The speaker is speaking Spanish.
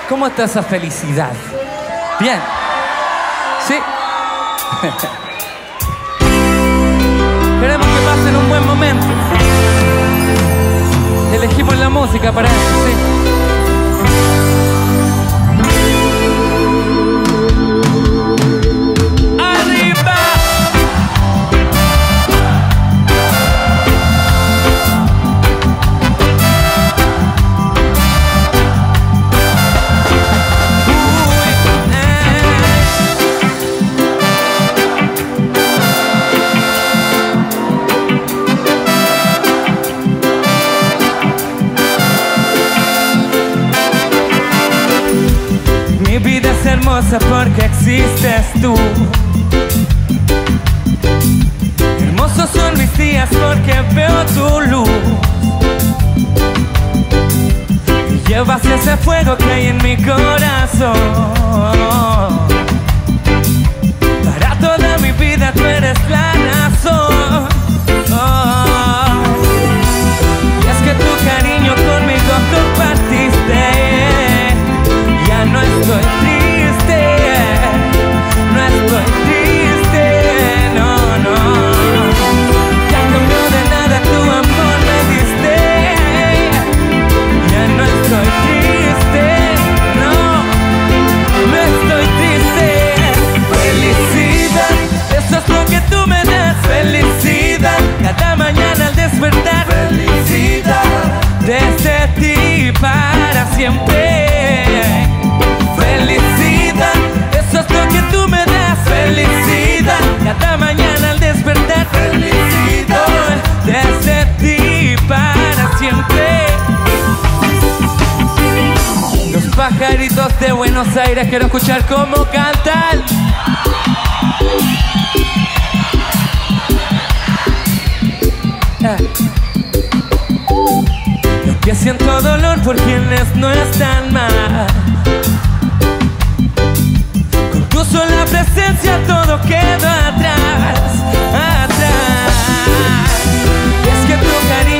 ¿Cómo está esa felicidad? Bien. ¿Sí? Queremos que pasen un buen momento. Elegimos la música para eso, ¿sí? Mi vida es hermosa porque existes tú. Hermosos son mis días porque veo tu luz. Y llevas ese fuego que hay en mi corazón. Para toda mi vida tú eres la razón. Y es que tu cariño conmigo compartiste. Ya no estoy triste, no estoy triste, no, no. Ya cambió de nada, tu amor me diste. Ya no estoy triste, no, no estoy triste. Felicidad, eso es lo que tú me das. Felicidad, cada mañana al despertar. Felicidad, desde ti para siempre. Felicidad, eso es lo que tú me das. Felicidad, cada mañana al despertar. Felicidad, desde ti para siempre. Los pajaritos de Buenos Aires quiero escuchar cómo cantan. Que siento dolor por quienes no están mal. Con tu sola presencia todo queda atrás, atrás. Y es que tu cariño